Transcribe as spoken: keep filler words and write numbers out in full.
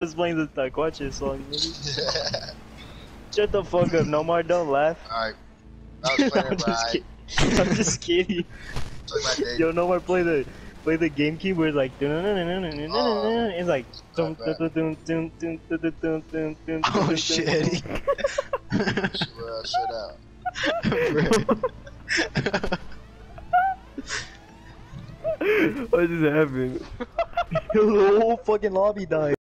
was playing the Taekwondo song, nigga. Shut the fuck up, Nomar, don't laugh. Alright. I was playing I'm, it, just right? I'm just kidding. Yo, Nomar, play the play the GameCube where it's like oh, it's like dum dum dum dum dum dum dum dum dum. Oh shit. Well, shut up. What just happened? The whole fucking lobby died.